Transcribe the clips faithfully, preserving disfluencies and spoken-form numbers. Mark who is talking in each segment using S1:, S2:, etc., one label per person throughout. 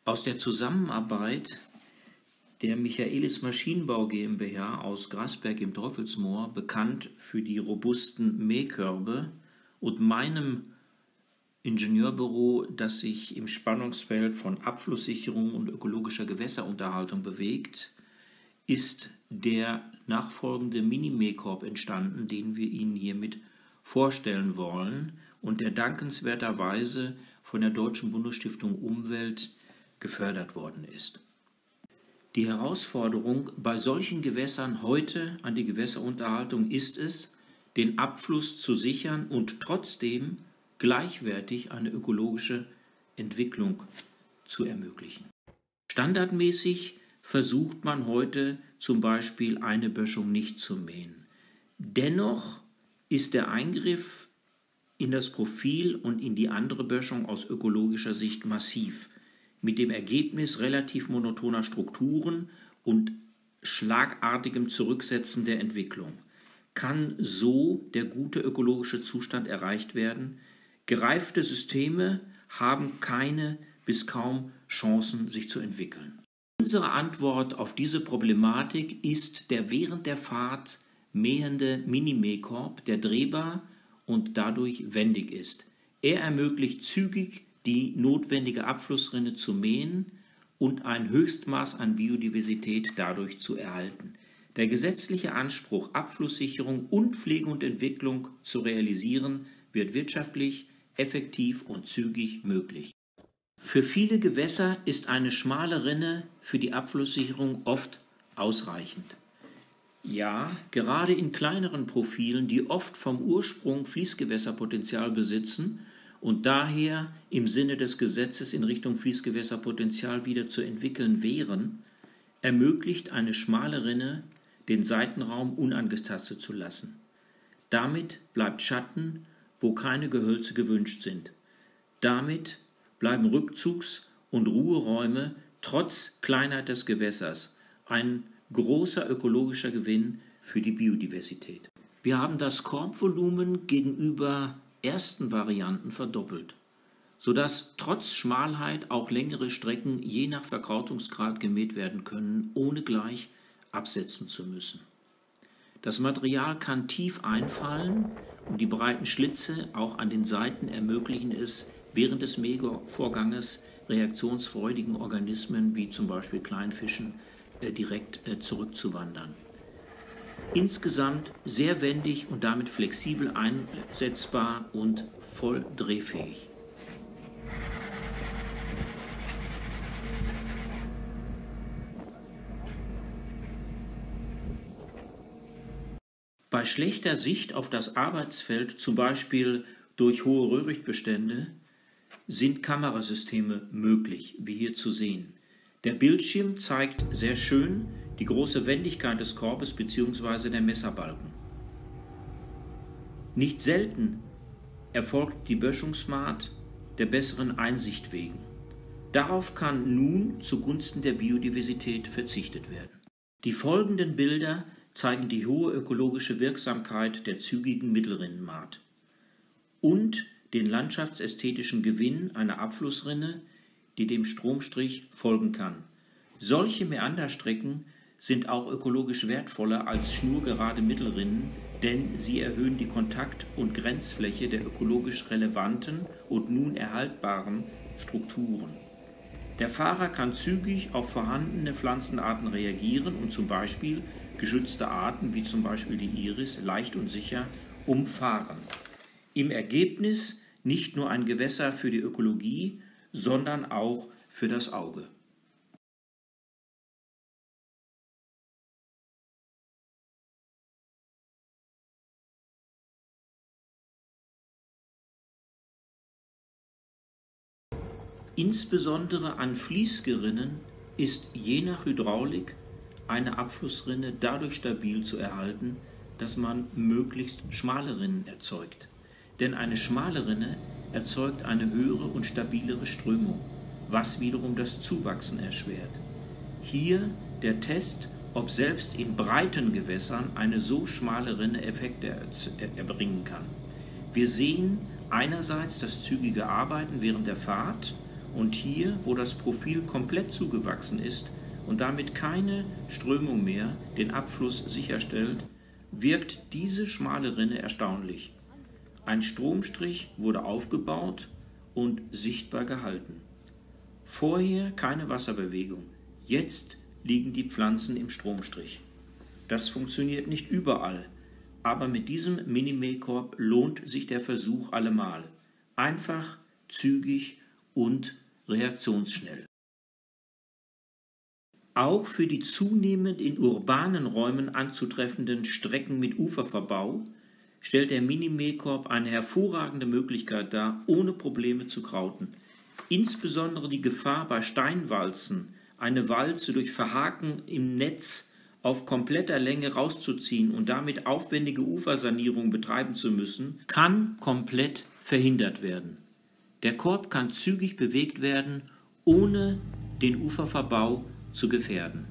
S1: Aus der Zusammenarbeit der Michaelis Maschinenbau GmbH aus Grasberg im Teufelsmoor, bekannt für die robusten Mähkörbe, und meinem Ingenieurbüro, das sich im Spannungsfeld von Abflusssicherung und ökologischer Gewässerunterhaltung bewegt, ist der nachfolgende Mini-Mähkorb entstanden, den wir Ihnen hiermit vorstellen wollen und der dankenswerterweise von der Deutschen Bundesstiftung Umwelt gefördert worden ist. Die Herausforderung bei solchen Gewässern heute an die Gewässerunterhaltung ist es, den Abfluss zu sichern und trotzdem gleichwertig eine ökologische Entwicklung zu ermöglichen. Standardmäßig versucht man heute zum Beispiel eine Böschung nicht zu mähen. Dennoch ist der Eingriff in das Profil und in die andere Böschung aus ökologischer Sicht massiv, mit dem Ergebnis relativ monotoner Strukturen und schlagartigem Zurücksetzen der Entwicklung. Kann so der gute ökologische Zustand erreicht werden? Gereifte Systeme haben keine bis kaum Chancen, sich zu entwickeln. Unsere Antwort auf diese Problematik ist der während der Fahrt mähende Mini-Mähkorb, der drehbar und dadurch wendig ist. Er ermöglicht zügig die notwendige Abflussrinne zu mähen und ein Höchstmaß an Biodiversität dadurch zu erhalten. Der gesetzliche Anspruch, Abflusssicherung und Pflege und Entwicklung zu realisieren, wird wirtschaftlich, effektiv und zügig möglich. Für viele Gewässer ist eine schmale Rinne für die Abflusssicherung oft ausreichend. Ja, gerade in kleineren Profilen, die oft vom Ursprung Fließgewässerpotenzial besitzen und daher im Sinne des Gesetzes in Richtung Fließgewässerpotenzial wieder zu entwickeln wären, ermöglicht eine schmale Rinne, den Seitenraum unangetastet zu lassen. Damit bleibt Schatten, wo keine Gehölze gewünscht sind. Damit bleiben Rückzugs- und Ruheräume trotz Kleinheit des Gewässers ein großer ökologischer Gewinn für die Biodiversität. Wir haben das Korbvolumen gegenüber ersten Varianten verdoppelt, sodass trotz Schmalheit auch längere Strecken je nach Verkrautungsgrad gemäht werden können, ohne gleich absetzen zu müssen. Das Material kann tief einfallen und die breiten Schlitze auch an den Seiten ermöglichen es, während des Mähvorganges reaktionsfreudigen Organismen wie zum Beispiel Kleinfischen äh, direkt äh, zurückzuwandern. Insgesamt sehr wendig und damit flexibel einsetzbar und voll drehfähig. Bei schlechter Sicht auf das Arbeitsfeld, zum Beispiel durch hohe Röhrichtbestände, sind Kamerasysteme möglich, wie hier zu sehen. Der Bildschirm zeigt sehr schön die große Wendigkeit des Korbes bzw. der Messerbalken. Nicht selten erfolgt die Böschung smart der besseren Einsicht wegen. Darauf kann nun zugunsten der Biodiversität verzichtet werden. Die folgenden Bilder zeigen die hohe ökologische Wirksamkeit der zügigen Mittelrinnenmaat und den landschaftsästhetischen Gewinn einer Abflussrinne, die dem Stromstrich folgen kann. Solche Mäanderstrecken sind auch ökologisch wertvoller als schnurgerade Mittelrinnen, denn sie erhöhen die Kontakt- und Grenzfläche der ökologisch relevanten und nun erhaltbaren Strukturen. Der Fahrer kann zügig auf vorhandene Pflanzenarten reagieren und zum Beispiel geschützte Arten wie zum Beispiel die Iris leicht und sicher umfahren. Im Ergebnis nicht nur ein Gewässer für die Ökologie, sondern auch für das Auge. Insbesondere an Fließgerinnen ist je nach Hydraulik eine Abflussrinne dadurch stabil zu erhalten, dass man möglichst schmale Rinnen erzeugt. Denn eine schmale Rinne erzeugt eine höhere und stabilere Strömung, was wiederum das Zuwachsen erschwert. Hier der Test, ob selbst in breiten Gewässern eine so schmale Rinne Effekte erbringen kann. Wir sehen einerseits das zügige Arbeiten während der Fahrt Und hier, wo das Profil komplett zugewachsen ist und damit keine Strömung mehr den Abfluss sicherstellt, wirkt diese schmale Rinne erstaunlich. Ein Stromstrich wurde aufgebaut und sichtbar gehalten. Vorher keine Wasserbewegung, jetzt liegen die Pflanzen im Stromstrich. Das funktioniert nicht überall, aber mit diesem Mini-Mähkorb lohnt sich der Versuch allemal. Einfach, zügig und reaktionsschnell. Auch für die zunehmend in urbanen Räumen anzutreffenden Strecken mit Uferverbau stellt der Mini-Mähkorb eine hervorragende Möglichkeit dar, ohne Probleme zu krauten. Insbesondere die Gefahr bei Steinwalzen, eine Walze durch Verhaken im Netz auf kompletter Länge rauszuziehen und damit aufwendige Ufersanierung betreiben zu müssen, kann komplett verhindert werden. Der Korb kann zügig bewegt werden, ohne den Uferverbau zu gefährden.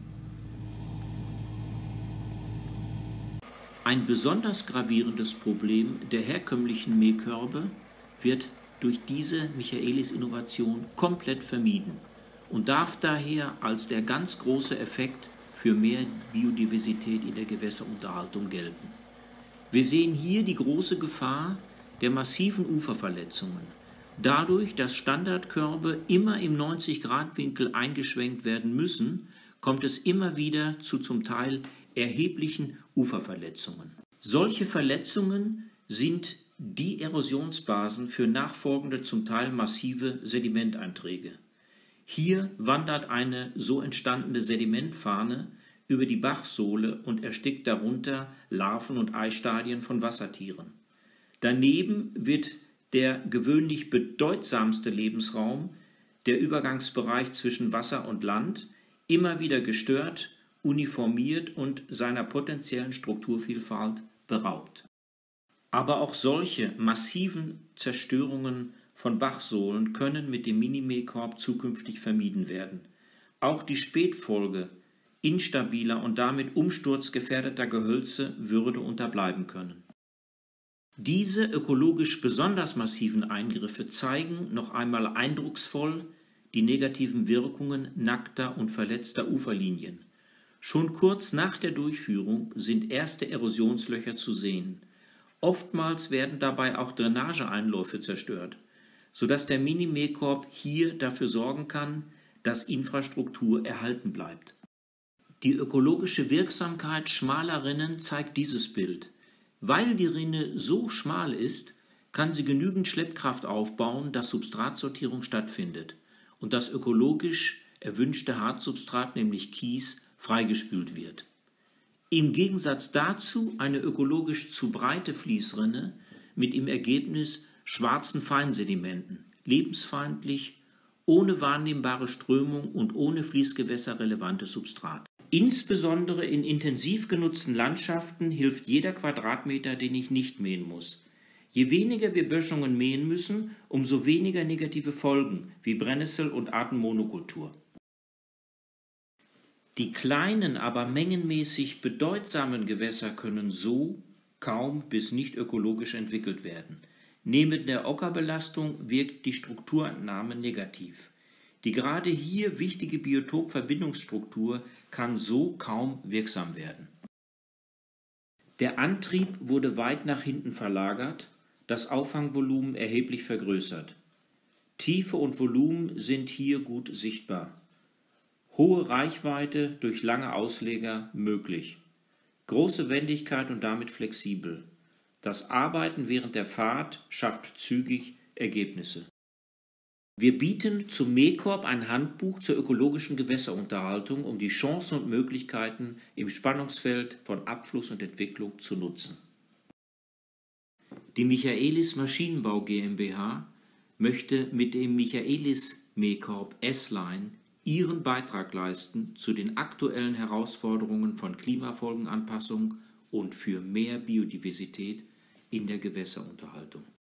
S1: Ein besonders gravierendes Problem der herkömmlichen Mähkörbe wird durch diese Michaelis-Innovation komplett vermieden und darf daher als der ganz große Effekt für mehr Biodiversität in der Gewässerunterhaltung gelten. Wir sehen hier die große Gefahr der massiven Uferverletzungen. Dadurch, dass Standardkörbe immer im neunzig Grad Winkel eingeschwenkt werden müssen, kommt es immer wieder zu zum Teil erheblichen Uferverletzungen. Solche Verletzungen sind die Erosionsbasen für nachfolgende, zum Teil massive Sedimenteinträge. Hier wandert eine so entstandene Sedimentfahne über die Bachsohle und erstickt darunter Larven und Eistadien von Wassertieren. Daneben wird der gewöhnlich bedeutsamste Lebensraum, der Übergangsbereich zwischen Wasser und Land, immer wieder gestört, uniformiert und seiner potenziellen Strukturvielfalt beraubt. Aber auch solche massiven Zerstörungen von Bachsohlen können mit dem Mini-Mähkorb zukünftig vermieden werden. Auch die Spätfolge instabiler und damit umsturzgefährdeter Gehölze würde unterbleiben können. Diese ökologisch besonders massiven Eingriffe zeigen noch einmal eindrucksvoll die negativen Wirkungen nackter und verletzter Uferlinien. Schon kurz nach der Durchführung sind erste Erosionslöcher zu sehen. Oftmals werden dabei auch Drainageeinläufe zerstört, sodass der Mini-Mähkorb hier dafür sorgen kann, dass Infrastruktur erhalten bleibt. Die ökologische Wirksamkeit schmaler Rinnen zeigt dieses Bild. Weil die Rinne so schmal ist, kann sie genügend Schleppkraft aufbauen, dass Substratsortierung stattfindet und das ökologisch erwünschte Hartsubstrat, nämlich Kies, freigespült wird. Im Gegensatz dazu eine ökologisch zu breite Fließrinne mit im Ergebnis schwarzen Feinsedimenten, lebensfeindlich, ohne wahrnehmbare Strömung und ohne fließgewässerrelevantes Substrat. Insbesondere in intensiv genutzten Landschaften hilft jeder Quadratmeter, den ich nicht mähen muss. Je weniger wir Böschungen mähen müssen, umso weniger negative Folgen wie Brennnessel- und Artenmonokultur. Die kleinen, aber mengenmäßig bedeutsamen Gewässer können so kaum bis nicht ökologisch entwickelt werden. Neben der Ockerbelastung wirkt die Strukturentnahme negativ. Die gerade hier wichtige Biotopverbindungsstruktur kann so kaum wirksam werden. Der Antrieb wurde weit nach hinten verlagert, das Auffangvolumen erheblich vergrößert. Tiefe und Volumen sind hier gut sichtbar. Hohe Reichweite durch lange Ausleger möglich. Große Wendigkeit und damit flexibel. Das Arbeiten während der Fahrt schafft zügig Ergebnisse. Wir bieten zum Mähkorb ein Handbuch zur ökologischen Gewässerunterhaltung, um die Chancen und Möglichkeiten im Spannungsfeld von Abfluss und Entwicklung zu nutzen. Die Michaelis Maschinenbau GmbH möchte mit dem Michaelis Mähkorb S-Line ihren Beitrag leisten zu den aktuellen Herausforderungen von Klimafolgenanpassung und für mehr Biodiversität in der Gewässerunterhaltung.